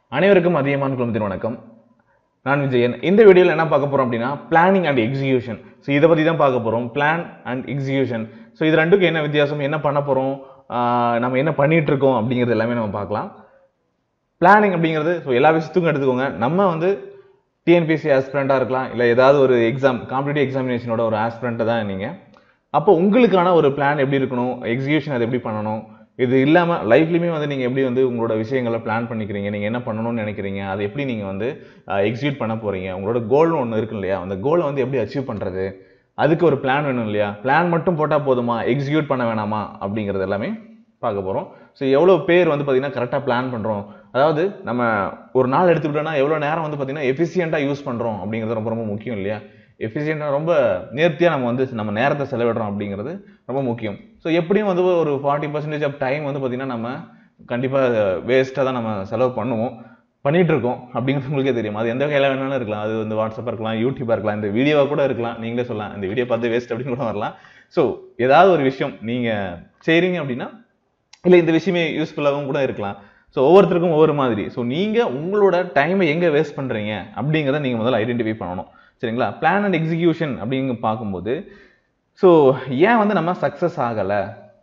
அனைவருக்கும் அதியமான் குழுமத்தின் வணக்கம். நான் விஜயன். இந்த வீடியோவில் என்ன பார்க்க போறோம் அப்படின்னா பிளானிங் அண்ட் எக்ஸிகியூஷன். ஸோ இதை பற்றி தான் பார்க்க போகிறோம். Plan and execution. ஸோ இது ரெண்டுக்கும் என்ன வித்தியாசம், என்ன பண்ண போகிறோம், நம்ம என்ன பண்ணிட்டு இருக்கோம் அப்படிங்கிறது எல்லாமே நம்ம பார்க்கலாம். பிளானிங் அப்படிங்கிறது ஸோ எல்லா விஷயத்துக்கும் எடுத்துக்கோங்க. நம்ம வந்து டிஎன்பிஎஸ்சி ஆஸ்பிரண்டாக இருக்கலாம், இல்லை ஏதாவது ஒரு எக்ஸாம் காம்படிட்டிவ் எக்ஸாமினேஷனோட ஒரு ஆஸ்பிரண்ட்டை தான் நீங்கள். அப்போ உங்களுக்கான ஒரு பிளான் எப்படி இருக்கணும், எக்ஸிகியூஷன் அதை எப்படி பண்ணணும், இது இல்லாமல் லைஃப்லையுமே வந்து நீங்கள் எப்படி வந்து உங்களோட விஷயங்களை பிளான் பண்ணிக்கிறீங்க, நீங்கள் என்ன பண்ணணும்னு நினைக்கிறீங்க, அதை எப்படி நீங்கள் வந்து எக்ஸிக்யூட் பண்ண போகிறீங்க, உங்களோட கோல்னு ஒன்று இருக்கு இல்லையா, அந்த கோலை வந்து எப்படி அச்சீவ் பண்ணுறது, அதுக்கு ஒரு பிளான் வேணும் இல்லையா. பிளான் மட்டும் போட்டால் போதுமா, எக்ஸிக்யூட் பண்ண வேணாமா அப்படிங்கிறது எல்லாமே பார்க்க போகிறோம். ஸோ எவ்வளோ பேர் வந்து பார்த்திங்கன்னா கரெக்டாக பிளான் பண்ணுறோம், அதாவது நம்ம ஒரு நாள் எடுத்துக்கிட்டோன்னா எவ்வளோ நேரம் வந்து பார்த்திங்கன்னா எஃபிஷியண்ட்டாக யூஸ் பண்ணுறோம் அப்படிங்கிறது ரொம்ப ரொம்ப முக்கியம் இல்லையா. எஃபிஷியண்டாக ரொம்ப நேர்த்தியாக நம்ம நேரத்தை செலவிடுறோம் அப்படிங்கிறது ரொம்ப முக்கியம். ஸோ எப்படியும் வந்து ஒரு 40% ஆஃப் டைம் வந்து பார்த்திங்கன்னா நம்ம கண்டிப்பாக வேஸ்ட்டாக தான் நம்ம செலவு பண்ணிகிட்டு இருக்கோம் அப்படிங்கிறது உங்களுக்கே தெரியும். அது எந்த வகையில் வேணாலும் இருக்கலாம். அது வந்து வாட்ஸ்அப்பாக இருக்கலாம், யூடியூப்பாக இருக்கலாம், இந்த வீடியோவாக கூட இருக்கலாம். நீங்களே சொல்லலாம் இந்த வீடியோ பார்த்து வேஸ்ட் அப்படின்னு கூட வரலாம். ஸோ ஏதாவது ஒரு விஷயம் நீங்கள் செய்கிறீங்க அப்படின்னா, இல்லை இந்த விஷயமே யூஸ்ஃபுல்லாகவும் கூட இருக்கலாம். ஸோ ஒவ்வொருத்தருக்கும் ஒவ்வொரு மாதிரி. ஸோ நீங்கள் உங்களோட டைமை எங்கே வேஸ்ட் பண்ணுறீங்க அப்படிங்கிறத நீங்கள் முதல்ல ஐடென்டிஃபை பண்ணணும். சரிங்களா. பிளான் அண்ட் எக்ஸிகியூஷன் அப்படிங்க பார்க்கும்போது ஸோ ஏன் வந்து நம்ம சக்ஸஸ் ஆகலை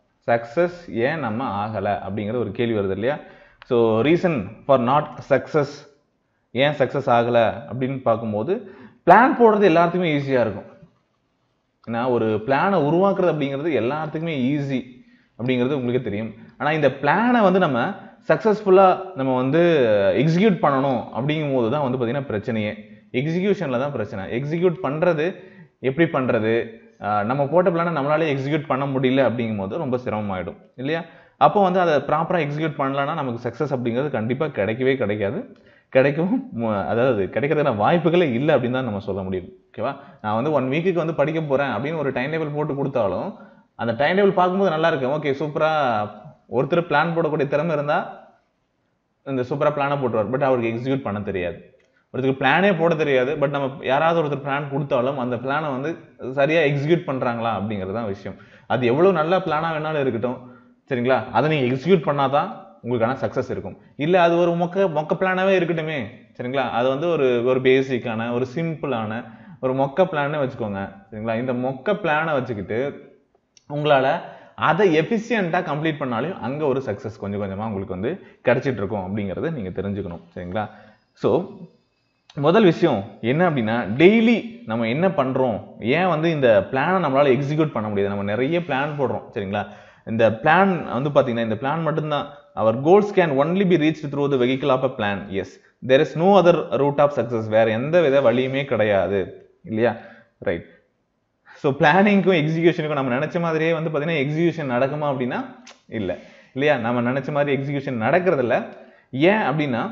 அப்படிங்கிற ஒரு கேள்வி வருது இல்லையா. So reason for not success, ஏன் சக்ஸஸ் ஆகலை அப்படின்னு பார்க்கும்போது பிளான் போடுறது எல்லாத்துக்குமே ஈஸியாக இருக்கும். ஏன்னா ஒரு பிளானை உருவாக்குறது அப்படிங்கிறது எல்லாத்துக்குமே ஈஸி அப்படிங்கிறது உங்களுக்கே தெரியும். ஆனால் இந்த பிளானை வந்து நம்ம சக்ஸஸ்ஃபுல்லாக நம்ம வந்து எக்ஸிக்யூட் பண்ணணும் அப்படிங்கும் போது தான் வந்து பார்த்திங்கன்னா பிரச்சனையே. எக்ஸிக்யூஷனில் தான் பிரச்சனை. எக்ஸிக்யூட் பண்ணுறது எப்படி பண்ணுறது, நம்ம போட்ட பிளானை நம்மளாலே எக்ஸிக்யூட் பண்ண முடியல அப்படிங்கும் போது ரொம்ப சிரமமாயிடும் இல்லையா. அப்போ வந்து அதை ப்ராப்பராக எக்ஸிக்யூட் பண்ணலன்னா நமக்கு சக்ஸஸ் அப்படிங்கிறது கண்டிப்பாக கிடைக்காது. அதாவது கிடைக்கிறதுக்கான வாய்ப்புகளே இல்லை அப்படின்னு தான் நம்ம சொல்ல முடியும். ஓகேவா. நான் வந்து 1 வீக்குக்கு வந்து படிக்க போகிறேன் அப்படின்னு ஒரு டைம் டேபிள் போட்டு கொடுத்தாலும் அந்த டைம் டேபிள் பார்க்கும்போது நல்லா இருக்கு, ஓகே சூப்பராக ஒருத்தர் பிளான் போடக்கூடிய திறமை இருந்தால் இந்த சூப்பராக பிளானை போட்டுருவார். பட் அவருக்கு எக்ஸிக்யூட் பண்ண தெரியாது. ஒருத்தருக்கு பிளானே போட தெரியாது. பட் நம்ம யாராவது ஒருத்தர் பிளான் கொடுத்தாலும் அந்த பிளானை வந்து சரியாக எக்ஸிக்யூட் பண்ணுறாங்களா அப்படிங்கிறது தான் விஷயம். அது எவ்வளோ நல்ல பிளானாக வேணாலும் இருக்கட்டும், சரிங்களா. அதை நீங்கள் எக்ஸிக்யூட் பண்ணாதான் உங்களுக்கான சக்ஸஸ் இருக்கும். இல்லை அது ஒரு மொக்க பிளானாகவே இருக்கட்டுமே, சரிங்களா. அது வந்து ஒரு பேசிக்கான ஒரு சிம்பிளான ஒரு மொக்க பிளானே வச்சுக்கோங்க, சரிங்களா. இந்த மொக்க பிளானை வச்சுக்கிட்டு உங்களால் அதை எஃபிஷியண்ட்டாக கம்ப்ளீட் பண்ணாலும் அங்கே ஒரு சக்ஸஸ் கொஞ்சம் கொஞ்சமாக உங்களுக்கு வந்து கிடைச்சிட்டு இருக்கும் அப்படிங்கிறத நீங்கள் தெரிஞ்சுக்கணும், சரிங்களா. ஸோ முதல் விஷயம் என்ன அப்படின்னா, டெய்லி நம்ம என்ன பண்ணுறோம், ஏன் வந்து இந்த பிளானை நம்மளால் எக்ஸிக்யூட் பண்ண முடியாது. நம்ம நிறைய பிளான் போடுறோம், சரிங்களா. இந்த பிளான் வந்து பார்த்தீங்கன்னா இந்த பிளான் மட்டும்தான். Our goals can only be reach through the vehicle of a plan. Yes, there is no other route of success. வேறு எந்த வித வழியுமே கிடையாது இல்லையா. ரைட். ஸோ பிளானிங்க்கும் எக்ஸிக்யூஷனுக்கும் நம்ம நினச்ச மாதிரியே வந்து பார்த்தீங்கன்னா எக்ஸிக்யூஷன் நடக்குமா அப்படின்னா இல்லை இல்லையா. நம்ம நினச்ச மாதிரி எக்ஸிக்யூஷன் நடக்கிறதில்ல. ஏன் அப்படின்னா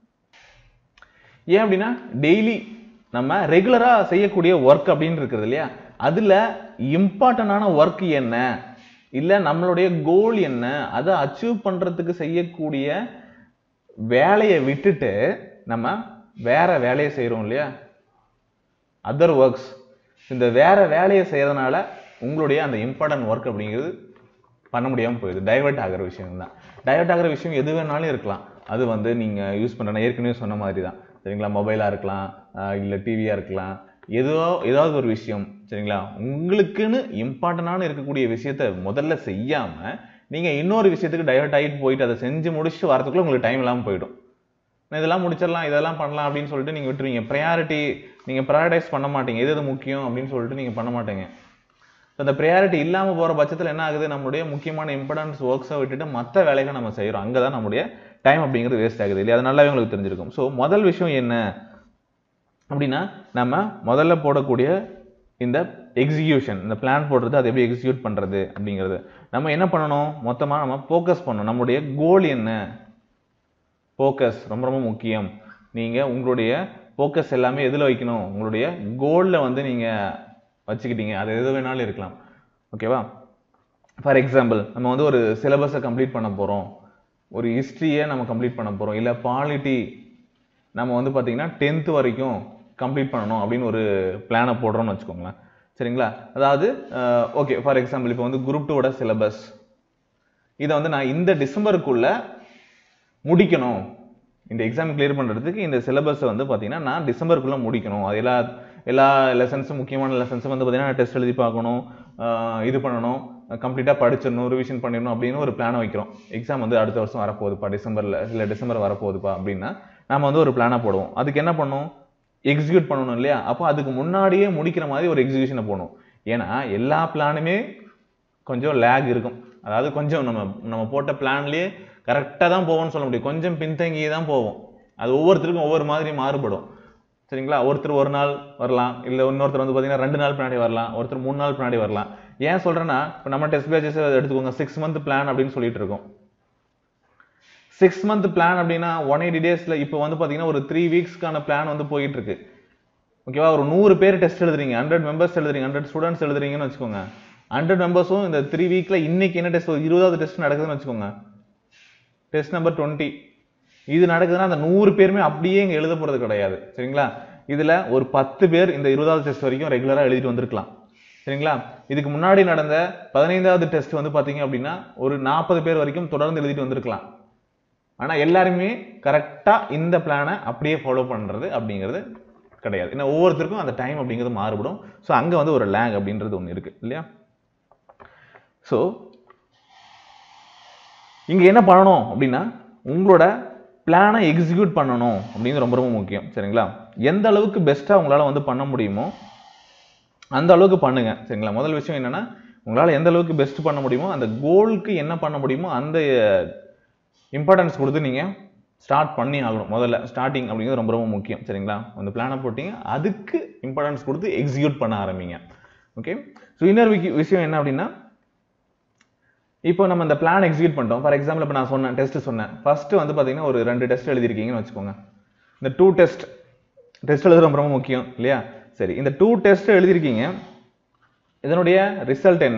டெய்லி நம்ம ரெகுலராக செய்யக்கூடிய ஒர்க் அப்படின்னு இருக்கிறது இல்லையா, அதில் இம்பார்ட்டண்டான ஒர்க் என்ன, இல்லை நம்மளுடைய கோல் என்ன, அதை அச்சீவ் பண்ணுறதுக்கு செய்யக்கூடிய வேலையை விட்டுட்டு நம்ம வேற வேலையை செய்கிறோம் இல்லையா, அதர் ஒர்க்ஸ். இந்த வேற வேலையை செய்யறதுனால உங்களுடைய அந்த இம்பார்ட்டன்ட் ஒர்க் அப்படிங்கிறது பண்ண முடியாமல் போயிடுது. டைவர்ட் ஆகிற விஷயம் தான். டைவர்ட் ஆகிற விஷயம் எது வேணாலும் இருக்கலாம். அது வந்து நீங்கள் யூஸ் பண்ணுற ஏற்கனவே சொன்ன மாதிரி தான், சரிங்களா. மொபைலாக இருக்கலாம், இல்லை டிவியாக இருக்கலாம், ஏதாவது ஒரு விஷயம், சரிங்களா. உங்களுக்குன்னு இம்பார்ட்டண்டான இருக்கக்கூடிய விஷயத்த முதல்ல செய்யாமல் நீங்கள் இன்னொரு விஷயத்துக்கு டைவர்ட் ஆகிட்டு போயிட்டு அதை செஞ்சு முடிச்சுட்டு வரதுக்குள்ள உங்களுக்கு டைம் இல்லாமல் போயிடும். இதெல்லாம் முடிச்சிடலாம், இதெல்லாம் பண்ணலாம் அப்படின்னு சொல்லிட்டு நீங்கள் விட்டுருவீங்க. நீங்கள் ப்ரையாரிட்டைஸ் பண்ண மாட்டீங்க, எது முக்கியம் அப்படின்னு சொல்லிட்டு நீங்கள் பண்ண மாட்டீங்க. அந்த ப்ரையாரிட்டி இல்லாமல் போகிற பட்சத்தில் என்ன ஆகுது, நம்மளுடைய முக்கியமான இம்பார்ட்டன்ஸ் ஒர்க்ஸை விட்டுட்டு மற்ற வேலைகளை நம்ம செய்கிறோம். அங்கே தான் நம்மளுடைய டைம் அப்படிங்கிறது வேஸ்ட் ஆகுது இல்லையா. அது நல்லாவே உங்களுக்கு தெரிஞ்சிருக்கும். ஸோ முதல் விஷயம் என்ன அப்படின்னா, நம்ம முதல்ல போடக்கூடிய இந்த எக்ஸிக்யூஷன், இந்த பிளான் போடுறது, அதை எப்படி எக்ஸிக்யூட் பண்ணுறது அப்படிங்கிறது நம்ம என்ன பண்ணணும், மொத்தமாக நம்ம ஃபோக்கஸ் பண்ணணும். நம்மளுடைய கோல் என்ன, ஃபோக்கஸ் ரொம்ப ரொம்ப முக்கியம். நீங்கள் உங்களுடைய ஃபோக்கஸ் எல்லாமே எதில் வைக்கணும், உங்களுடைய கோலில் வந்து நீங்கள் வச்சுக்கிட்டீங்க. அது எது வேணாலும் இருக்கலாம், ஓகேவா. ஃபார் எக்ஸாம்பிள் நம்ம வந்து ஒரு சிலபஸை கம்ப்ளீட் பண்ண போகிறோம், ஒரு ஹிஸ்ட்ரியை நம்ம கம்ப்ளீட் பண்ண போகிறோம், இல்லை பாலிட்டி நம்ம வந்து பார்த்திங்கன்னா 10th வரைக்கும் கம்ப்ளீட் பண்ணணும் அப்படின்னு ஒரு பிளானை போடுறோம்னு வச்சுக்கோங்களேன், சரிங்களா. அதாவது ஓகே, ஃபார் எக்ஸாம்பிள் இப்போ வந்து குரூப் 2ஓட சிலபஸ், இதை வந்து நான் இந்த டிசம்பருக்குள்ளே முடிக்கணும் இந்த எக்ஸாம் கிளியர் பண்ணுறதுக்கு இந்த சிலபஸை வந்து பார்த்தீங்கன்னா நான் டிசம்பருக்குள்ளே முடிக்கணும். அது எல்லா லெசன்ஸும் முக்கியமான லெசன்ஸும் வந்து பார்த்தீங்கன்னா டெஸ்ட் எழுதி பார்க்கணும், இது பண்ணணும், கம்ப்ளீட்டாக படிச்சிடணும், ரிவிஷன் பண்ணிடணும் அப்படின்னு ஒரு பிளானை வைக்கிறோம். எக்ஸாம் வந்து அடுத்த வருஷம் வரப்போகுதுப்பா, டிசம்பர் வரப்போகுதுப்பா அப்படின்னா நம்ம வந்து ஒரு பிளானை போடுவோம். அதுக்கு என்ன பண்ணணும், எக்ஸிக்யூட் பண்ணணும் இல்லையா? அப்போ அதுக்கு முன்னாடியே முடிக்கிற மாதிரி ஒரு எக்ஸிக்யூஷனை போகணும். ஏன்னா எல்லா பிளானுமே கொஞ்சம் லேக் இருக்கும். அதாவது கொஞ்சம் நம்ம போட்ட பிளான்லேயே கரெக்டாக தான் போவோம்னு சொல்ல முடியும், கொஞ்சம் பின்தங்கியே தான் போவோம். அது ஒவ்வொருத்தருக்கும் ஒவ்வொரு மாதிரி மாறுபடும். சரிங்களா? ஒருத்தர் ஒரு நாள் வரலாம், இல்லை இன்னொருத்தர் வந்து பார்த்தீங்கன்னா 2 நாள் பின்னாடி வரலாம், ஒருத்தர் 3 நாள் பின்னாடி வரலாம். ஏன் சொல்கிறேன்னா, இப்போ நம்ம டெஸ்ட் பேச்சஸ் எடுத்துக்கோங்க, 6 மந்த் பிளான் அப்படின்னு சொல்லிட்டு இருக்கோம். 6 மந்த் பிளான் அப்படின்னா 180 டேஸில் இப்போ வந்து பார்த்தீங்கன்னா ஒரு 3 வீக்ஸ்க்கான பிளான் வந்து போயிட்டு இருக்கு. ஓகேவா? ஒரு 100 பேர் டெஸ்ட் எழுதுறீங்க, 100 மெம்பர்ஸ் எழுதுறீங்க, 100 ஸ்டூடெண்ட்ஸ் எழுதுறீங்கன்னு வச்சுக்கோங்க. 100 மெம்பர்ஸும் இந்த 3 வீக்ல இன்னைக்கு என்ன டெஸ்ட், 20வது டெஸ்ட் நடக்குதுன்னு வச்சுக்கோங்க, டெஸ்ட் நம்பர் 20 இது நடக்குதுன்னா அந்த 100 பேருமே அப்படியே இங்கே எழுத போகிறது கிடையாது. சரிங்களா? இதில் ஒரு 10 பேர் இந்த 20வது டெஸ்ட் வரைக்கும் ரெகுலராக எழுதிட்டு வந்திருக்கலாம். சரிங்களா? இதுக்கு முன்னாடி நடந்த 15வது டெஸ்ட் வந்து பார்த்தீங்க அப்படின்னா ஒரு 40 பேர் வரைக்கும் தொடர்ந்து எழுதிட்டு வந்திருக்கலாம். ஆனால் எல்லாருமே கரெக்டாக இந்த பிளானை அப்படியே ஃபாலோ பண்ணுறது அப்படிங்கிறது கிடையாது. ஏன்னா ஒவ்வொருத்தருக்கும் அந்த டைம் அப்படிங்கிறது மாறுபடும். ஸோ அங்கே வந்து ஒரு லேக் அப்படின்றது ஒன்று இருக்குது இல்லையா? ஸோ இங்கே என்ன பண்ணணும் அப்படின்னா, உங்களோட பிளானை எக்ஸிக்யூட் பண்ணணும் அப்படிங்கிறது ரொம்ப ரொம்ப முக்கியம். சரிங்களா? எந்த அளவுக்கு பெஸ்ட்டாக உங்களால் வந்து பண்ண முடியுமோ அந்த அளவுக்கு பண்ணுங்க. சரிங்களா? முதல் விஷயம் என்னன்னா, உங்களால் எந்த அளவுக்கு பெஸ்ட் பண்ண முடியுமோ அந்த கோலுக்கு என்ன பண்ண முடியுமோ அந்த இம்பார்ட்டன்ஸ் கொடுத்து நீங்கள் ஸ்டார்ட் பண்ணி ஆகணும். முதல்ல ஸ்டார்டிங் அப்படிங்கிறது ரொம்ப ரொம்ப முக்கியம். சரிங்களா? அந்த பிளானை போட்டிங்க, அதுக்கு இம்பார்ட்டன்ஸ் கொடுத்து எக்ஸிக்யூட் பண்ண ஆரம்பிங்க. ஓகே? ஸோ இன்னொரு விஷயம் என்ன அப்படின்னா, இப்போ நம்ம இந்த பிளான் எக்ஸிக்யூட் பண்ணிட்டோம். ஃபார் எக்ஸாம்பிள் இப்போ நான் சொன்னேன், டெஸ்ட் சொன்னேன். ஃபர்ஸ்ட் வந்து பார்த்தீங்கன்னா ஒரு 2 டெஸ்ட் எழுதிருக்கீங்கன்னு வச்சுக்கோங்க. இந்த 2 டெஸ்ட் எழுதுறது ரொம்ப ரொம்ப முக்கியம் இல்லையா? சரி, இந்த 2 டெஸ்ட் எழுதிருக்கீங்க, இதனுடைய ரிசல்ட் என்ன?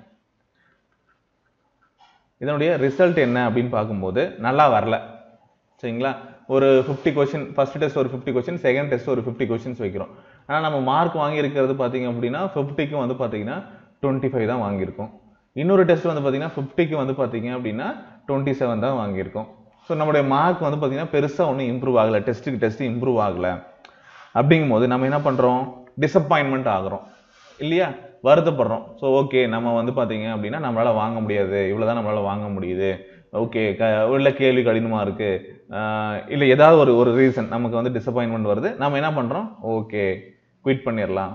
இதனுடைய ரிசல்ட் என்ன அப்படின்னு பார்க்கும்போது நல்லா வரல. சரிங்களா? ஒரு 50 கொஸ்டின், ஃபர்ஸ்ட் டெஸ்ட் ஒரு 50 கொஸ்டின், செகண்ட் டெஸ்ட் ஒரு 50 கொஸ்டின்ஸ் வைக்கிறோம். ஆனால் நம்ம மார்க் வாங்கியிருக்கிறது பார்த்தீங்க அப்படின்னா 50க்கு வந்து பார்த்தீங்கன்னா 25 தான் வாங்கியிருக்கோம். இன்னொரு டெஸ்ட் வந்து பார்த்தீங்கன்னா 50க்கு வந்து பார்த்தீங்க அப்படின்னா 27 தான் வாங்கியிருக்கோம். ஸோ நம்மளுடைய மார்க் வந்து பார்த்தீங்கன்னா பெருசாக ஒன்றும் இம்ப்ரூவ் ஆகலை, டெஸ்ட்டுக்கு டெஸ்ட் இம்ப்ரூவ் ஆகலை. அப்படிங்கும் போது நம்ம என்ன பண்ணுறோம், டிசப்பாயின்மெண்ட் ஆகிறோம் இல்லையா? வருத்தப்படுறோம். ஸோ ஓகே, நம்ம வந்து பார்த்தீங்க அப்படின்னா நம்மளால் வாங்க முடியாது, இவ்வளோதான் நம்மளால் வாங்க முடியுது, ஓகே, இல்லை கேள்வி கடினமாக இருக்குது, இல்லை ஏதாவது ஒரு ரீசன் நமக்கு வந்து டிசப்பாயின்மெண்ட் வருது. நம்ம என்ன பண்ணுறோம், ஓகே குவிட் பண்ணிடலாம்.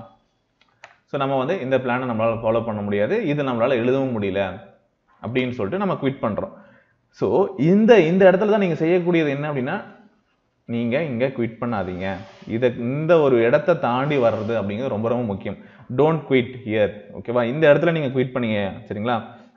ஸோ நம்ம வந்து இந்த பிளானை நம்மளால் ஃபாலோ பண்ண முடியாது, இது நம்மளால் எழுதவும் முடியல அப்படின்னு சொல்லிட்டு நம்ம குவிட் பண்ணுறோம். ஸோ இந்த இடத்துல தான் நீங்கள் செய்யக்கூடியது என்ன அப்படின்னா, நீங்கள் இங்கே குவிட் பண்ணாதீங்க. இந்த ஒரு இடத்த தாண்டி வர்றது அப்படிங்கிறது ரொம்ப ரொம்ப முக்கியம். Don't quit here. ஓகேவா? இந்த இடத்துல நீங்கள் குவிட் பண்ணீங்க சரிங்களா,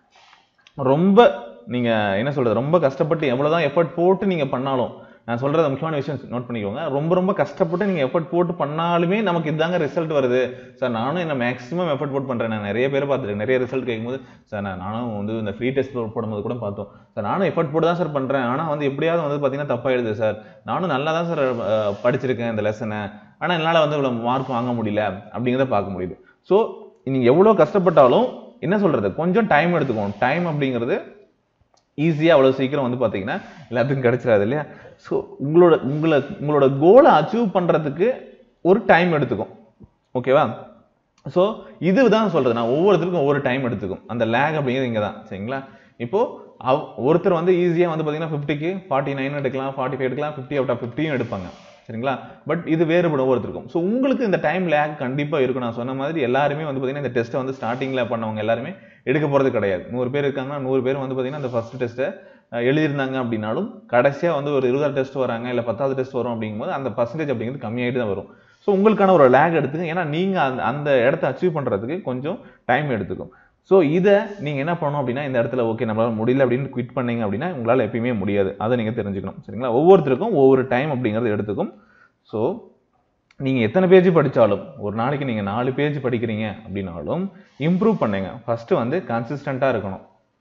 ரொம்ப நீங்கள் என்ன சொல்கிறது, ரொம்ப கஷ்டப்பட்டு எவ்வளோதான் எஃபர்ட் போட்டு நீங்கள் பண்ணாலும், நான் சொல்கிறது முக்கியமான விஷயம் நோட் பண்ணிக்கோங்க, ரொம்ப கஷ்டப்பட்டு நீங்கள் எஃபர்ட் போட்டு பண்ணாலுமே நமக்கு இதுதாங்க ரிசல்ட் வருது சார், நானும் என்ன மேக்ஸிமம் எஃபர்ட் போட்டு பண்ணுறேன். நான் நிறைய பேர் பார்த்துருக்கேன், நிறைய ரிசல்ட் கேட்கும்போது சார் நானும் வந்து இந்த ஃப்ரீ டெஸ்ட் போடும்போது கூட பார்த்தோம் சார், நானும் எஃபர்ட் போட்டு தான் சார் பண்ணுறேன், ஆனால் வந்து எப்படியாவது வந்து பார்த்தீங்கன்னா தப்பாயிடுது சார், நானும் நல்லா தான் சார் படிச்சிருக்கேன் இந்த லெசனை, ஆனால் என்னால் வந்து இவ்வளோ மார்க் வாங்க முடியல அப்படிங்கிறத பார்க்க முடியுது. ஸோ நீங்கள் எவ்வளோ கஷ்டப்பட்டாலும் என்ன சொல்கிறது, கொஞ்சம் டைம் எடுத்துக்கணும். டைம் அப்படிங்கிறது ஈஸியாக அவ்வளோ சீக்கிரம் வந்து பார்த்தீங்கன்னா எல்லாத்துக்கும் கிடைச்சிடாது இல்லையா? ஸோ உங்களோட கோலை அச்சீவ் பண்ணுறதுக்கு ஒரு டைம் எடுத்துக்கும். ஓகேவா? ஸோ இதுதான் சொல்கிறது, நான் ஒவ்வொருத்தருக்கும் ஒவ்வொரு டைம் எடுத்துக்கும். அந்த லேக் அப்படிங்கிறது இங்கே தான். சரிங்களா? இப்போது ஒருத்தர் வந்து ஈஸியாக வந்து பார்த்தீங்கன்னா 50க்கு 49 எடுக்கலாம், 45 எடுக்கலாம், 50 அவுட் ஆஃப் 50 எடுப்பாங்க. சரிங்களா? பட் இது வேறுபடும் ஒவ்வொருத்தருக்கும். ஸோ உங்களுக்கு இந்த டைம் லேக் கண்டிப்பாக இருக்கும். நான் சொன்ன மாதிரி எல்லாருமே வந்து பார்த்தீங்கன்னா இந்த டெஸ்ட்டை வந்து ஸ்டார்டிங்கில் பண்ணவங்க எல்லாருமே எடுக்க போகிறது கிடையாது. 100 பேர் இருக்காங்கன்னா 100 பேர் வந்து பார்த்தீங்கன்னா அந்த ஃபர்ஸ்ட் டெஸ்ட்டை எழுதியிருந்தாங்க அப்படின்னாலும் கடைசியாக வந்து ஒரு 20வது டெஸ்ட் வராங்க, இல்லை 10வது டெஸ்ட் வரும் அப்படிங்கும்போது அந்த பர்சன்டேஜ் அப்படிங்கிறது கம்மியாகிட்டு தான் வரும். ஸோ உங்களுக்கான ஒரு லேக் எடுத்துங்க. ஏன்னா நீங்கள் அந்த இடத்த அச்சீவ் பண்ணுறதுக்கு கொஞ்சம் டைம் எடுத்துக்கும். ஸோ இதை நீங்கள் என்ன பண்ணணும் அப்படின்னா, இந்த இடத்துல ஓகே நம்மளால் முடியல அப்படின்னு குவிட் பண்ணீங்க அப்படின்னா உங்களால் எப்பயுமே முடியாது. அதை நீங்கள் தெரிஞ்சுக்கணும். சரிங்களா? ஒவ்வொருத்தருக்கும் ஒவ்வொரு டைம் அப்படிங்கிறது எடுத்துக்கும். ஸோ நீங்கள் எத்தனை பேஜ் படித்தாலும், ஒரு நாளைக்கு நீங்கள் 4 பேஜ் படிக்கிறீங்க அப்படின்னாலும் இம்ப்ரூவ் பண்ணுங்க. ஃபஸ்ட்டு வந்து கன்சிஸ்டண்ட்டாக இருக்கணும்,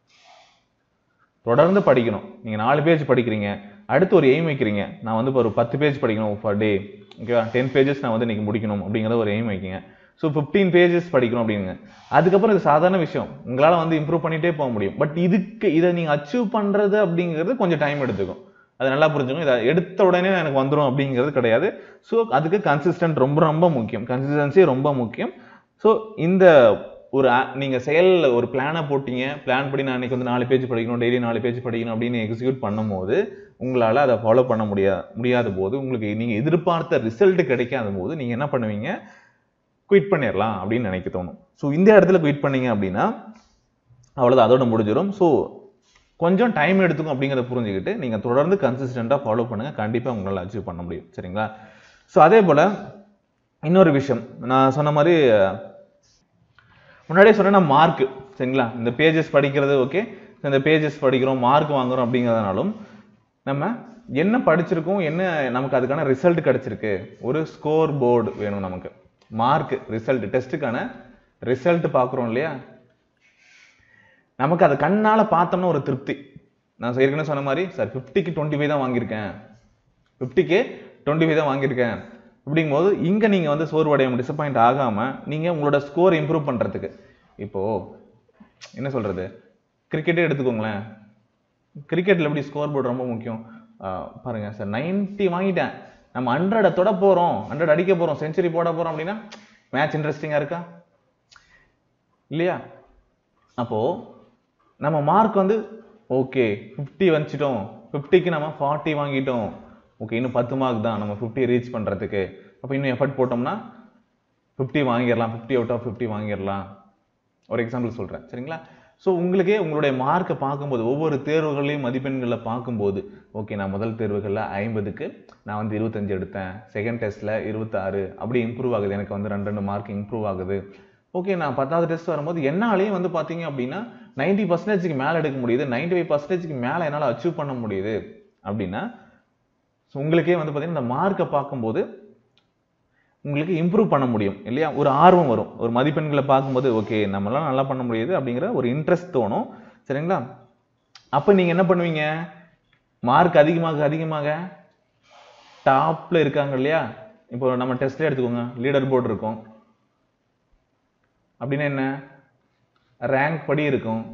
தொடர்ந்து படிக்கணும். நீங்கள் 4 பேஜ் படிக்கிறீங்க, அடுத்து ஒரு எய்ம் வைக்கிறீங்க, நான் வந்து இப்போ ஒரு 10 பேஜ் படிக்கணும் பர் டே, ஓகேவா? 10 பேஜஸ் நான் வந்து இன்றைக்கி முடிக்கணும் அப்படிங்கிற ஒரு எய்ம் வைக்கிங்க. ஸோ 15 பேஜஸ் படிக்கணும் அப்படிங்க. அதுக்கப்புறம் இது சாதாரண விஷயம், உங்களால் வந்து இம்ப்ரூவ் பண்ணிகிட்டே போக முடியும். பட் இதை நீங்கள் அச்சீவ் பண்ணுறது அப்படிங்கிறது கொஞ்சம் டைம் எடுத்துக்கும். அது நல்லா புரிஞ்சுக்கணும். இதை எடுத்த உடனே எனக்கு வந்துடும் அப்படிங்கிறது கிடையாது. ஸோ அதுக்கு கன்சிஸ்டன்ட் ரொம்ப ரொம்ப முக்கியம், கன்சிஸ்டன்சி ரொம்ப முக்கியம். ஸோ இந்த ஒரு நீங்கள் செயலில் ஒரு பிளானை போட்டீங்க, பிளான் படி நான் இன்னைக்கு வந்து 4 பேஜ் படிக்கணும், டெய்லி 4 பேஜ் படிக்கணும் அப்படின்னு எக்ஸிக்யூட் பண்ணும்போது உங்களால் அதை ஃபாலோ பண்ண முடியாத போது, உங்களுக்கு நீங்கள் எதிர்பார்த்த ரிசல்ட் கிடைக்காத போது நீங்கள் என்ன பண்ணுவீங்க, குயிட் பண்ணிடலாம் அப்படின்னு நினைக்க தோணும். ஸோ இந்த இடத்துல குயிட் பண்ணீங்க அப்படின்னா அவ்வளோதான், அதோட முடிஞ்சிடும். ஸோ கொஞ்சம் டைம் எடுத்துக்கும் அப்படிங்கிறத புரிஞ்சுக்கிட்டு நீங்கள் தொடர்ந்து கன்சிஸ்டண்டாக ஃபாலோ பண்ணுங்கள், கண்டிப்பாக உங்களால் அச்சீவ் பண்ண முடியும். சரிங்களா? ஸோ அதே போல் இன்னொரு விஷயம் நான் சொன்ன மாதிரி முன்னாடியே சொன்னேன்னா மார்க். சரிங்களா? இந்த பேஜஸ் படிக்கிறது ஓகே, இந்த பேஜஸ் படிக்கிறோம், மார்க் வாங்குறோம் அப்படிங்கிறதுனாலும் நம்ம என்ன படிச்சிருக்கோம், என்ன நமக்கு அதுக்கான ரிசல்ட் கிடைச்சிருக்கு, ஒரு ஸ்கோர் போர்டு வேணும் நமக்கு. மார்க் ரிசல்ட், டெஸ்ட்டுக்கான ரிசல்ட் பார்க்குறோம் இல்லையா, நமக்கு அதை கண்ணால் பார்த்தோம்னா ஒரு திருப்தி. நான் ஏற்கனவே சொன்ன மாதிரி சார் 50க்கு 25 தான் வாங்கியிருக்கேன், 50க்கு 25 தான் வாங்கியிருக்கேன் அப்படிங்கும்போது இங்கே நீங்கள் வந்து சோர்வடையாமல் டிசப்பாயிண்ட் ஆகாமல் நீங்கள் உங்களோட ஸ்கோர் இம்ப்ரூவ் பண்ணுறதுக்கு, இப்போது என்ன சொல்கிறது, கிரிக்கெட்டே எடுத்துக்கோங்களேன். கிரிக்கெட்டில் எப்படி ஸ்கோர் போர்டு ரொம்ப முக்கியம். பாருங்கள் சார் 90 வாங்கிட்டேன், நம்ம 100 தொட போகிறோம், 100 அடிக்க போகிறோம், செஞ்சுரி போட போகிறோம் அப்படின்னா மேட்ச் இன்ட்ரெஸ்டிங்காக இருக்கா இல்லையா? அப்போது நம்ம மார்க் வந்து ஓகே 50 வந்துச்சிட்டோம், 50க்கு நம்ம 40 வாங்கிட்டோம், ஓகே இன்னும் 10 மார்க் தான் நம்ம 50 ரீச் பண்ணுறதுக்கு. அப்போ இன்னும் எஃபர்ட் போட்டோம்னா 50 வாங்கிடலாம், 50 அவுட் ஆஃப் 50 வாங்கிடலாம். ஒரு எக்ஸாம்பிள் சொல்கிறேன். சரிங்களா? ஸோ உங்களுக்கே உங்களுடைய மார்க்கை பார்க்கும்போது, ஒவ்வொரு தேர்வுகளையும் மதிப்பெண்களில் பார்க்கும்போது, ஓகே நான் முதல் தேர்வுகளில் 50க்கு நான் வந்து 25 எடுத்தேன், செகண்ட் டெஸ்ட்டில் 26, அப்படி இம்ப்ரூவ் ஆகுது, எனக்கு வந்து 2 மார்க் இம்ப்ரூவ் ஆகுது. ஓகே நான் 10வது டெஸ்ட் வரும்போது என்னாலையும் வந்து பார்த்தீங்க அப்படின்னா 90% மேலே எடுக்க முடியுது, 95% மேலே என்னால் அச்சீவ் பண்ண முடியுது அப்படின்னா உங்களுக்கே வந்து பார்த்தீங்கன்னா இந்த மார்க்கை பார்க்கும்போது உங்களுக்கு இம்ப்ரூவ் பண்ண முடியும் இல்லையா? ஒரு ஆர்வம் வரும், ஒரு மதிப்பெண்களை பார்க்கும்போது ஓகே நம்மளால நல்லா பண்ண முடியுது அப்படிங்கிற ஒரு இன்ட்ரெஸ்ட் தோணும். சரிங்களா? அப்போ நீங்கள் என்ன பண்ணுவீங்க, மார்க் அதிகமாக அதிகமாக டாப்பில் இருக்காங்க இல்லையா, இப்போ நம்ம டெஸ்ட்லேயே எடுத்துக்கோங்க, லீடர் போர்டு இருக்கும் அப்படின்னா என்ன, ரேங்க் படி இருக்கும்.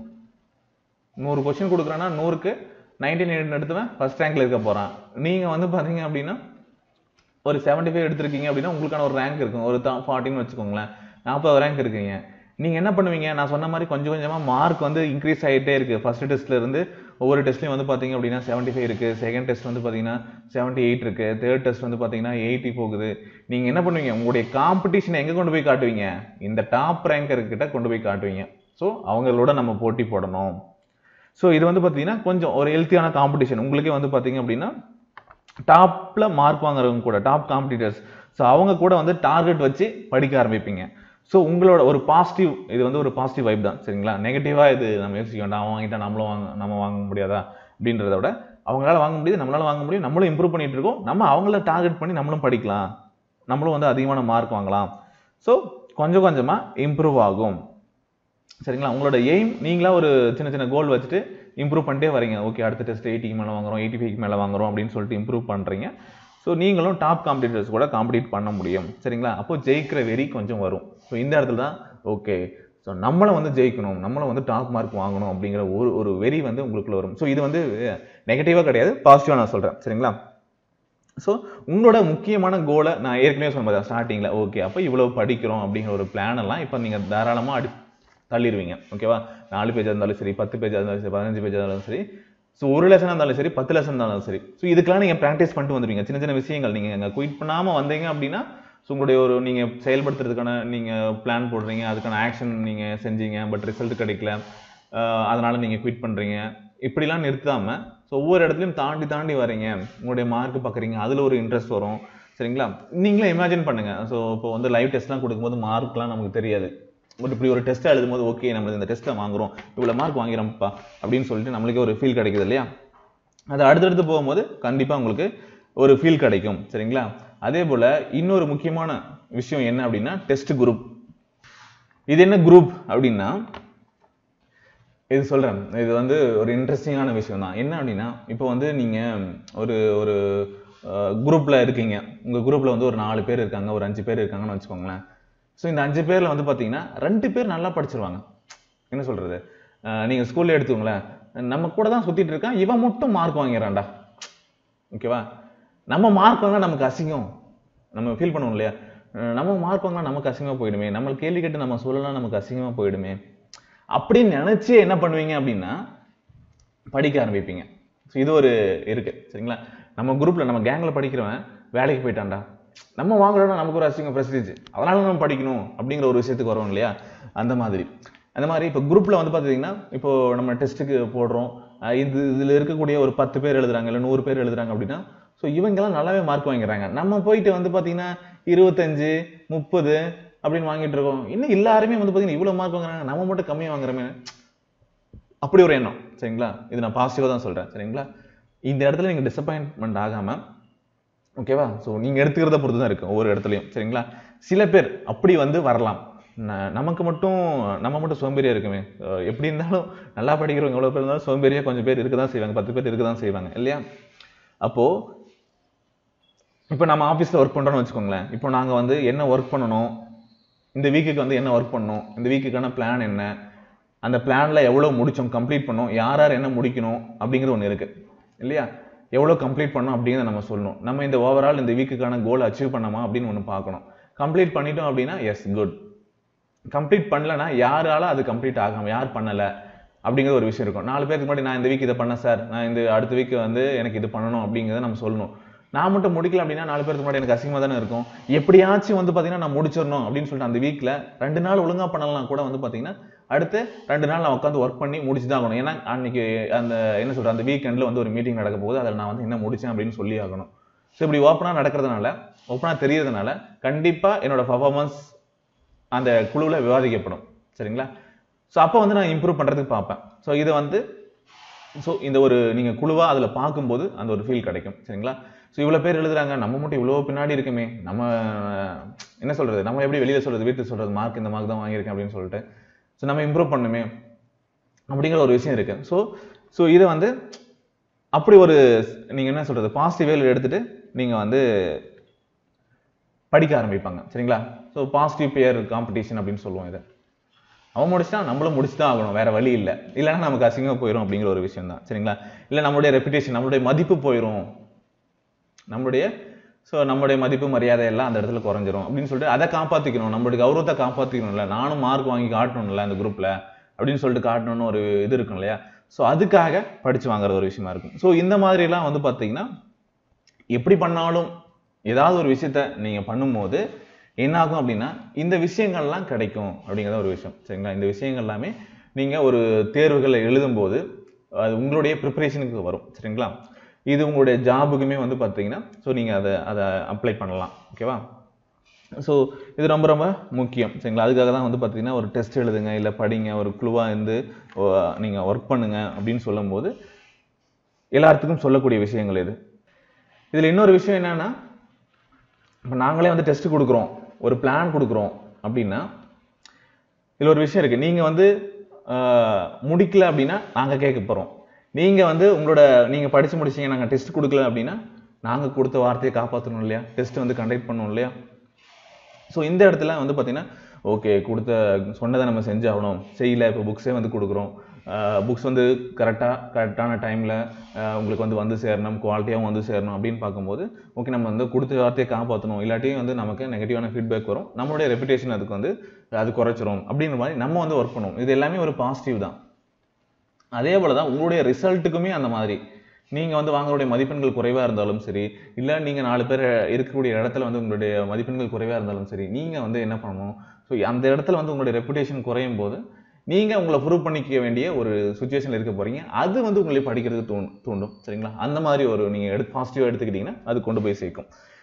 100 கொஸ்டின் கொடுக்குறேன்னா 100க்கு 99 எடுத்துவேன், ஃபர்ஸ்ட் ரேங்க்ல இருக்க போறான். நீங்க வந்து பாத்தீங்க அப்படின்னா ஒரு 75 எடுத்திருக்கீங்க அப்படின்னா உங்களுக்கான ஒரு ரேங்க் இருக்கும், ஒரு 40ன்னு வச்சுக்கோங்களேன், 40 ரேங்க் இருக்கீங்க. நீங்க என்ன பண்ணுவீங்க, நான் சொன்ன மாதிரி கொஞ்சம் கொஞ்சமா மார்க் வந்து இன்க்ரீஸ் ஆகிட்டே இருக்கு. ஃபர்ஸ்ட் டெஸ்ட்ல இருந்து ஒவ்வொரு டெஸ்ட்லையும் வந்து பாத்தீங்க அப்படின்னா 75 இருக்கு, செகண்ட் டெஸ்ட் வந்து பாத்தீங்கன்னா 78 இருக்கு, தேர்ட் டெஸ்ட் வந்து பாத்தீங்கன்னா 80 போகுது. நீங்க என்ன பண்ணுவீங்க, உங்களுடைய காம்படிஷனை எங்க கொண்டு போய் காட்டுவீங்க, இந்த டாப் ரேங்கர் கிட்ட கொண்டு போய் காட்டுவீங்க. ஸோ அவங்களோட நம்ம போட்டி போடணும். ஸோ இது வந்து பாத்தீங்கன்னா கொஞ்சம் ஒரு ஹெல்த்தியான காம்படிஷன். உங்களுக்கே வந்து பாத்தீங்க அப்படின்னா டாப்ல மார்க் வாங்குறவங்க கூட, டாப் காம்படிட்டர்ஸ், ஸோ அவங்க கூட வந்து டார்கெட் வச்சு படிக்க ஆரம்பிப்பீங்க. ஸோ உங்களோட ஒரு பாசிட்டிவ், இது வந்து ஒரு பாசிட்டிவ் வைப் தான். சரிங்களா? நெகட்டிவா இது நம்ம யோசிக்க வேண்டாம், அவன் வாங்கிட்டா நம்ம வாங்க முடியாதா அப்படின்றத விட, அவங்களால வாங்க முடியுது, நம்மளால வாங்க முடியும், நம்மளும் இம்ப்ரூவ் பண்ணிட்டு இருக்கோம், நம்ம அவங்கள டார்கெட் பண்ணி நம்மளும் படிக்கலாம், நம்மளும் வந்து அதிகமான மார்க் வாங்கலாம். ஸோ கொஞ்சம் கொஞ்சமா இம்ப்ரூவ் ஆகும். சரிங்களா? உங்களோட எய்ம், நீங்களா ஒரு சின்ன சின்ன கோல் வச்சுட்டு இம்ப்ரூவ் பண்ணிட்டே வரீங்க. ஓகே அடுத்த டெஸ்ட் 80க்கு மேலே வாங்குறோம், 85க்கு மேலே வாங்குறோம் அப்படின்னு சொல்லிட்டு இம்ப்ரூவ் பண்ணுறீங்க. ஸோ நீங்களும் டாப் காம்படிட்டர்ஸ் கூட காம்படிட் பண்ண முடியும். சரிங்களா? அப்போ ஜெயிக்கிற வெறி கொஞ்சம் வரும். ஸோ இந்த இடத்துல தான் ஓகே ஸோ நம்மளும் வந்து ஜெயிக்கணும், நம்மளும் வந்து டாப் மார்க் வாங்கணும் அப்படிங்கிற ஒரு வெறி வந்து உங்களுக்குள்ள வரும். ஸோ இது வந்து நெகட்டிவாக கிடையாது, பாசிட்டிவாக நான் சொல்கிறேன். சரிங்களா? ஸோ உங்களோட முக்கியமான கோலை நான் ஏற்கனவே சொன்னேன் ஸ்டார்டிங்கில். ஓகே அப்போ இவ்வளவு படிக்கிறோம் அப்படிங்கிற ஒரு பிளான் எல்லாம் இப்போ நீங்கள் தாராளமாக தள்ளிடுவீங்க. ஓகேவா? 4 பேஜாக இருந்தாலும் சரி, 10 பேஜாக இருந்தாலும் சரி, 15 பேஜாக இருந்தாலும் சரி, ஸோ ஒரு லெசனாக இருந்தாலும் சரி, 10 லெசன் இருந்தாலும் சரி, ஸோ இதுக்கெல்லாம் நீங்கள் ப்ராக்டிஸ் பண்ணிட்டு வந்துடுவீங்க. சின்ன சின்ன விஷயங்கள் நீங்கள் குயிட் பண்ணாமல் வந்தீங்க அப்படின்னா, ஸோ உங்களுடைய ஒரு நீங்கள் செயல்படுத்துறதுக்கான நீங்கள் பிளான் போடுறீங்க, அதுக்கான ஆக்ஷன் நீங்கள் செஞ்சீங்க, பட் ரிசல்ட் கிடைக்கல, அதனால் நீங்கள் குயிட் பண்ணுறீங்க, இப்படிலாம் நிறுத்தாமல் ஸோ ஒவ்வொரு இடத்துலையும் தாண்டி தாண்டி வரீங்க, உங்களுடைய மார்க் பார்க்குறீங்க, அதில் ஒரு இன்ட்ரெஸ்ட் வரும். சரிங்களா? நீங்களே இமேஜின் பண்ணுங்கள். ஸோ இப்போ வந்து லைவ் டெஸ்ட்லாம் கொடுக்கும்போது மார்க்லாம் நமக்கு தெரியாது, பட் இப்படி ஒரு டெஸ்ட்டை எழுதும்போது ஓகே நம்ம இந்த டெஸ்ட்டில் வாங்குறோம், இவ்வளோ மார்க் வாங்கிறோம்ப்பா அப்படின்னு சொல்லிட்டு நம்மளுக்கே ஒரு ஃபீல் கிடைக்குது இல்லையா? அது அடுத்தடுத்து போகும்போது கண்டிப்பாக உங்களுக்கு ஒரு ஃபீல் கிடைக்கும். சரிங்களா? அதே போல் இன்னொரு முக்கியமான விஷயம் என்ன அப்படின்னா டெஸ்ட் குரூப். இது என்ன குரூப் அப்படின்னா, இது சொல்கிறேன், இது வந்து ஒரு இன்ட்ரெஸ்டிங்கான விஷயம் தான். என்ன அப்படின்னா, இப்போ வந்து நீங்கள் ஒரு ஒரு குரூப்பில் இருக்கீங்க, உங்கள் குரூப்பில் வந்து ஒரு 4 பேர் இருக்காங்க, ஒரு 5 பேர் இருக்காங்கன்னு வச்சுக்கோங்களேன். ஸோ இந்த 5 பேரில் வந்து பார்த்தீங்கன்னா 2 பேர் நல்லா படிச்சிருவாங்க. என்ன சொல்கிறது, நீங்கள் ஸ்கூல்ல எடுத்துக்கோங்களேன், நம்ம கூட தான் சுற்றிட்டு இருக்கான், இவன் மட்டும் மார்க் வாங்கிறான்டா, ஓகேவா? நம்ம மார்க் வாங்கினா நமக்கு அசிங்கம், நம்ம ஃபீல் பண்ணுவோம் இல்லையா? நம்ம மார்க் வாங்கினா நமக்கு அசிங்கமா போயிடுமே, நம்ம கேள்வி கேட்டு நம்ம சொல்லலாம் நமக்கு அசிங்கமா போயிடுமே அப்படின்னு நினைச்சு என்ன பண்ணுவீங்க அப்படின்னா படிக்க ஆரம்பிப்பீங்க. இது ஒரு இருக்கு சரிங்களா? நம்ம குரூப்ல நம்ம கேங்ல படிக்கிறவன் வேலைக்கு போயிட்டான்டா, நம்ம வாங்குறோம்னா நமக்கு ஒரு அசிங்கம் பிரஸ்டீஜ், அதனால நம்ம படிக்கணும் அப்படிங்கிற ஒரு விஷயத்துக்கு வரோம் இல்லையா? அந்த மாதிரி இப்போ குரூப்ல வந்து பாத்தீங்கன்னா இப்போ நம்ம டெஸ்ட்டுக்கு போடுறோம், இதுல இருக்கக்கூடிய ஒரு 10 பேர் எழுதுறாங்க இல்ல 100 பேர் எழுதுறாங்க அப்படின்னா ஸோ இவங்கெல்லாம் நல்லாவே மார்க் வாங்கிடுறாங்க. நம்ம போயிட்டு வந்து பாத்தீங்கன்னா 25 30 அப்படின்னு வாங்கிட்டு இருக்கோம். இன்னும் எல்லாருமே வந்து பாத்தீங்கன்னா இவ்வளவு மார்க் வாங்குறாங்க, நம்ம மட்டும் கம்மியா வாங்குறோமே, அப்படி ஒரு எண்ணம் சரிங்களா? இது நான் பாசிட்டிவா தான் சொல்றேன் சரிங்களா? இந்த இடத்துல நீங்க டிசப்பாயின்மெண்ட் ஆகாம ஓகேவா? ஸோ நீங்க எடுத்துக்கிறத பொறுத்து தான் இருக்கு ஒவ்வொரு இடத்துலையும் சரிங்களா? சில பேர் அப்படி வந்து வரலாம், நம்ம மட்டும் சோம்பேறியா இருக்குமே, எப்படி இருந்தாலும் நல்லா படிக்கிறவங்க எவ்வளவு பேர் இருந்தாலும் சோம்பேறியா கொஞ்சம் பேர் இருக்கதான் செய்வாங்க, 10 பேர் இருக்கதான் செய்வாங்க இல்லையா? அப்போ இப்போ நம்ம ஆஃபீஸில் ஒர்க் பண்ணுறோன்னு வச்சுக்கோங்களேன். இப்போ நாங்கள் வந்து என்ன ஒர்க் பண்ணணும், இந்த வீக்குக்கு வந்து என்ன ஒர்க் பண்ணணும், இந்த வீக்குக்கான பிளான் என்ன, அந்த பிளானில் எவ்வளோ முடித்தோம் கம்ப்ளீட் பண்ணோம், யார் யார் என்ன முடிக்கணும் அப்படிங்கிற ஒன்று இருக்குது இல்லையா? எவ்வளோ கம்ப்ளீட் பண்ணோம் அப்படிங்கிறத நம்ம சொல்லணும். நம்ம இந்த ஓவரால் இந்த வீக்குக்கான கோல் அச்சீவ் பண்ணோமா அப்படின்னு ஒன்று பார்க்கணும். கம்ப்ளீட் பண்ணிட்டோம் அப்படின்னா எஸ் குட், கம்ப்ளீட் பண்ணலன்னா யாரால அது கம்ப்ளீட் ஆகாமல் யார் பண்ணலை அப்படிங்கிற ஒரு விஷயம் இருக்கும். 4 பேருக்கு முன்னாடி நான் இந்த வீக் இதை பண்ணேன் சார், நான் இந்த அடுத்த வீக் வந்து எனக்கு இது பண்ணணும் அப்படிங்கிறத நம்ம சொல்லணும். நான் மட்டும் முடிக்கல அப்படின்னா 4 பேருக்கு முன்னாடி எனக்கு அசிங்கமா தானே இருக்கும். எப்படியாச்சும் வந்து பாத்தீங்கன்னா நான் முடிச்சிடணும் அப்படின்னு சொல்லிட்டு அந்த வீக்ல 2 நாள் ஒழுங்கா பண்ணலாம் கூட வந்து பாத்தீங்கன்னா அடுத்து 2 நாள் நான் உட்காந்து ஒர்க் பண்ணி முடிச்சுதான் ஆகணும். ஏன்னா அன்னைக்கு அந்த என்ன சொல்ற அந்த வீக்கெண்ட்ல வந்து ஒரு மீட்டிங் நடக்க போகுது, அதில் நான் வந்து என்ன முடிச்சேன் அப்படின்னு சொல்லி ஆகணும். ஸோ இப்படி ஓப்பனா நடக்கிறதுனால, ஓப்பனா தெரியறதுனால கண்டிப்பா என்னோட பர்ஃபார்மன்ஸ் அந்த குழுவில் விவாதிக்கப்படும் சரிங்களா? ஸோ அப்போ வந்து நான் இம்ப்ரூவ் பண்றதுக்கு பார்ப்பேன். ஸோ இது வந்து இந்த ஒரு நீங்க குழுவா அதுல பார்க்கும்போது அந்த ஒரு ஃபீல் கிடைக்கும் சரிங்களா? ஸோ இவ்வளவு பேர் எழுதுறாங்க, நம்ம மட்டும் இவ்வளவு பின்னாடி இருக்குமே, நம்ம என்ன சொல்றது, நம்ம எப்படி வெளியில சொல்றது, வீட்டுல சொல்றது மார்க் இந்த மார்க் தான் வாங்கியிருக்கேன் அப்படின்னு சொல்லிட்டு ஸோ நம்ம இம்ப்ரூவ் பண்ணுமே அப்படிங்கிற ஒரு விஷயம் இருக்கு. ஸோ இதை வந்து அப்படி ஒரு நீங்க என்ன சொல்றது பாசிட்டிவ் வேல எடுத்துட்டு நீங்க வந்து படிக்க ஆரம்பிப்பாங்க சரிங்களா? ஸோ பாசிட்டிவ் பியர் காம்படிஷன் அப்படின்னு சொல்லுவோம் இதை. அவன் முடிச்சுட்டா நம்மளும் முடிச்சுதான் ஆகணும், வேற வழி இல்லை, இல்லைன்னா நமக்கு அசிங்கம் போயிடும் அப்படிங்கிற ஒரு விஷயம் தான் சரிங்களா? இல்லை நம்மளுடைய ரெப்புடேஷன், நம்மளுடைய மதிப்பு போயிடும், நம்மளுடைய மதிப்பு மரியாதை எல்லாம் அந்த இடத்துல குறைஞ்சிரும் அப்படின்னு சொல்லிட்டு அதை காப்பாத்திக்கணும், நம்மளுடைய கௌரவத்தை காப்பாத்திக்கணும்ல, நானும் மார்க் வாங்கி காட்டணும்ல அந்த குரூப்ல அப்படின்னு சொல்லிட்டு காட்டணும்னு ஒரு இது இருக்கும் இல்லையா? ஸோ அதுக்காக படிச்சு வாங்குற ஒரு விஷயமா இருக்கும். ஸோ இந்த மாதிரி எல்லாம் வந்து பாத்தீங்கன்னா எப்படி பண்ணாலும் ஏதாவது ஒரு விஷயத்த நீங்க பண்ணும்போது என்ன ஆகும் அப்படின்னா இந்த விஷயங்கள்லாம் கிடைக்கும் அப்படிங்கிறத ஒரு விஷயம் சரிங்களா? இந்த விஷயங்கள் எல்லாமே நீங்க ஒரு தேர்வுகளை எழுதும் போது அது உங்களுடைய ப்ரிப்பரேஷனுக்கு வரும் சரிங்களா? இது உங்களுடைய ஜாபுக்குமே வந்து பார்த்தீங்கன்னா ஸோ நீங்கள் அதை அப்ளை பண்ணலாம் ஓகேவா? ஸோ இது ரொம்ப ரொம்ப முக்கியம் சரிங்களா? அதுக்காக தான் வந்து பார்த்தீங்கன்னா ஒரு டெஸ்ட் எழுதுங்க, இல்லை படிங்க, ஒரு குழுவாக இருந்து நீங்கள் ஒர்க் பண்ணுங்க அப்படின்னு சொல்லும் போது எல்லாத்துக்கும் சொல்லக்கூடிய விஷயங்கள் இது. இதில் இன்னொரு விஷயம் என்னன்னா, இப்போ நாங்களே வந்து டெஸ்ட் கொடுக்குறோம், ஒரு பிளான் கொடுக்குறோம் அப்படின்னா இதில் ஒரு விஷயம் இருக்கு. நீங்கள் வந்து முடிக்கல அப்படின்னா நாங்கள் கேட்க போகிறோம். நீங்க வந்து நீங்க படிச்சு முடிச்சீங்க, நாங்க டெஸ்ட் கொடுக்கல அப்படின்னா நாங்க கொடுத்த வார்த்தையை காப்பாற்றணும் இல்லையா? டெஸ்ட் வந்து கண்டக்ட் பண்ணணும் இல்லையா? ஸோ இந்த இடத்துல வந்து பார்த்தீங்கன்னா ஓகே சொன்னதை நம்ம செஞ்சாகணும், செய்யல, இப்போ புக்ஸே வந்து கொடுக்குறோம், புக்ஸ் வந்து கரெக்டான டைமில் உங்களுக்கு வந்து சேரணும், குவாலிட்டியாகவும் வந்து சேரணும் அப்படின்னு பார்க்கும்போது ஓகே நம்ம வந்து கொடுத்த வார்த்தையை காப்பாற்றணும், இல்லாட்டியும் வந்து நமக்கு நெகட்டிவான ஃபீட்பேக் வரும், நம்மளுடைய ரெப்புடேஷன் அதுக்கு வந்து அது குறைச்சிரும் அப்படின்ற மாதிரி நம்ம வந்து ஒர்க் பண்ணுவோம். இது எல்லாமே ஒரு பாசிட்டிவ் தான். அதே போலதான் உங்களுடைய ரிசல்ட்டுக்குமே அந்த மாதிரி நீங்க வந்து வாங்கக்கூடிய மதிப்பெண்கள் குறைவா இருந்தாலும் சரி, இல்ல நீங்க 4 பேர் இருக்கக்கூடிய இடத்துல வந்து உங்களுடைய மதிப்பெண்கள் குறைவா இருந்தாலும் சரி, நீங்க வந்து என்ன பண்ணணும், ஸோ அந்த இடத்துல வந்து உங்களுடைய ரெப்புடேஷன் குறையும் போது நீங்க உங்களை ப்ரூவ் பண்ணிக்க வேண்டிய ஒரு சுச்சுவேஷன்ல இருக்க போறீங்க. அது வந்து உங்களை படிக்கிறதுக்கு தூண்டும் சரிங்களா? அந்த மாதிரி ஒரு நீங்க பாசிட்டிவா எடுத்துக்கிட்டீங்கன்னா அது கொண்டு போய் சேர்க்கும்.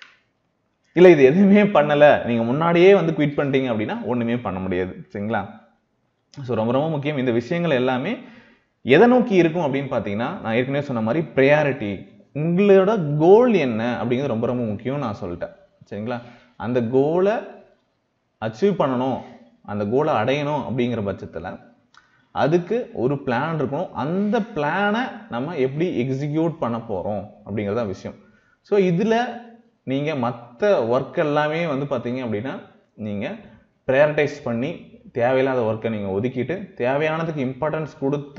இல்ல இது எதுவுமே பண்ணல, நீங்க முன்னாடியே வந்து குவிட் பண்ணிட்டீங்க அப்படின்னா ஒண்ணுமே பண்ண முடியாது சரிங்களா? ஸோ ரொம்ப ரொம்ப முக்கியம். இந்த விஷயங்கள் எல்லாமே எதை நோக்கி இருக்கும் அப்படின்னு பார்த்தீங்கன்னா, நான் ஏற்கனவே சொன்ன மாதிரி ப்ரையாரிட்டி, உங்களோட கோல் என்ன அப்படிங்கிறது ரொம்ப ரொம்ப முக்கியம் நான் சொல்லிட்டேன் சரிங்களா? அந்த கோலை அச்சீவ் பண்ணணும், அந்த கோலை அடையணும் அப்படிங்கிற பட்சத்தில் அதுக்கு ஒரு பிளான் இருக்கணும். அந்த பிளானை நம்ம எப்படி எக்ஸிக்யூட் பண்ண போறோம் அப்படிங்கிறத விஷயம். ஸோ இதில் நீங்க மற்ற ஒர்க் எல்லாமே வந்து பார்த்தீங்க அப்படின்னா நீங்க ப்ரையாரிட்டைஸ் பண்ணி தேவையில்லாத ஒர்க்கை நீங்க ஒதுக்கிட்டு தேவையானதுக்கு இம்பார்ட்டன்ஸ் கொடுத்து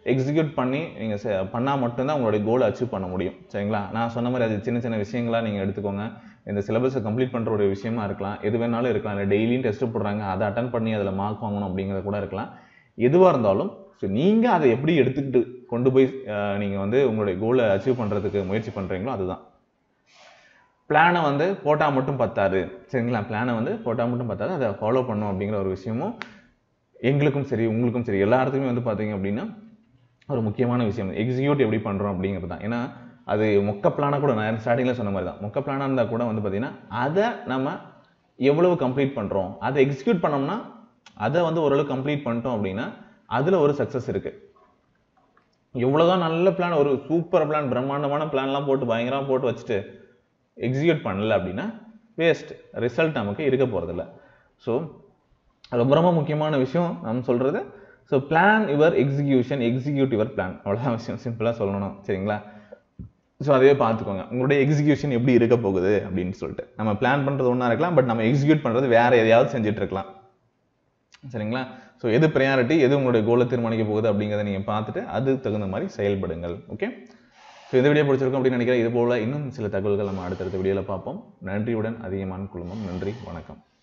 எக்ஸிக்யூட் பண்ணி நீங்கள் பண்ணால் மட்டும்தான் உங்களுடைய கோலை அச்சீவ் பண்ண முடியும். சரிங்களா? நான் சொன்ன மாதிரி அது சின்ன சின்ன விஷயங்களாக நீங்கள் எடுத்துக்கோங்க. இந்த சிலபஸை கம்ப்ளீட் பண்ணுற ஒரு விஷயமா இருக்கலாம், எது வேணாலும் இருக்கலாம். இல்லை டெய்லியும் டெஸ்ட் போடுறாங்க, அதை அட்டன் பண்ணி அதில் மார்க் வாங்கணும் அப்படிங்கிறது கூட இருக்கலாம். எதுவாக இருந்தாலும் ஸோ நீங்கள் அதை எப்படி எடுத்துக்கிட்டு கொண்டு போய் நீங்கள் வந்து உங்களுடைய கோலை அச்சீவ் பண்ணுறதுக்கு முயற்சி பண்ணுறீங்களோ அதுதான். பிளானை வந்து போட்டால் மட்டும் பத்தாது. சரிங்களா? பிளானை வந்து போட்டால் மட்டும் பத்தாது, அதை ஃபாலோ பண்ணணும் அப்படிங்கிற ஒரு விஷயமும் எங்களுக்கும் சரி உங்களுக்கும் சரி எல்லாத்துக்குமே வந்து பார்த்தீங்க அப்படின்னா ஒரு முக்கியமான விஷயம் எக்ஸிக்யூட் எப்படி பண்ணுறோம் அப்படிங்கிறது தான். ஏன்னா அது மொக்க பிளானாக கூட நான் ஸ்டார்டிங்கில் சொன்ன மாதிரி தான், மொக்க பிளானாக இருந்தால் கூட வந்து பார்த்தீங்கன்னா அதை நம்ம எவ்வளவு கம்ப்ளீட் பண்ணுறோம், அதை எக்ஸிக்யூட் பண்ணோம்னா அதை வந்து ஓரளவு கம்ப்ளீட் பண்ணிட்டோம் அப்படின்னா அதில் ஒரு சக்ஸஸ் இருக்குது. எவ்வளோதான் நல்ல பிளான், ஒரு சூப்பர் பிளான், பிரம்மாண்டமான பிளான்லாம் போட்டு பயங்கரமாக போட்டு வச்சுட்டு எக்ஸிக்யூட் பண்ணல அப்படின்னா வேஸ்ட், ரிசல்ட் நமக்கு இருக்க போகிறதில்ல. ஸோ ரொம்ப ரொம்ப முக்கியமான விஷயம் நம்ம சொல்கிறது, so plan your execution, execute your plan, அவ்வளோதான் விஷயம், சிம்பிளாக சொல்லணும். சரிங்களா? ஸோ அதே பார்த்துக்கோங்க உங்களுடைய எக்ஸிக்யூஷன் எப்படி இருக்க போகுது அப்படின்னு சொல்லிட்டு. நம்ம பிளான் பண்ணுறது ஒன்றா இருக்கலாம், பட் நம்ம எக்ஸிக்யூட் பண்ணுறது வேறு எதையாவது செஞ்சுட்டு இருக்கலாம். சரிங்களா? ஸோ எது ப்ரையாரிட்டி, எது உங்களுடைய கோலை தீர்மானிக்க போகுது அப்படிங்கிறத நீங்கள் பார்த்துட்டு அது தகுந்த மாதிரி செயல்படுங்கள். ஓகே? ஸோ இந்த வீடியோ பிடிச்சிருக்கும் அப்படின்னு நினைக்கிறேன். இது போல் இன்னும் சில தகவல்கள் நம்ம அடுத்தடுத்த வீடியோவில் பார்ப்போம். நன்றியுடன் அதிகமான குழுமம். நன்றி, வணக்கம்.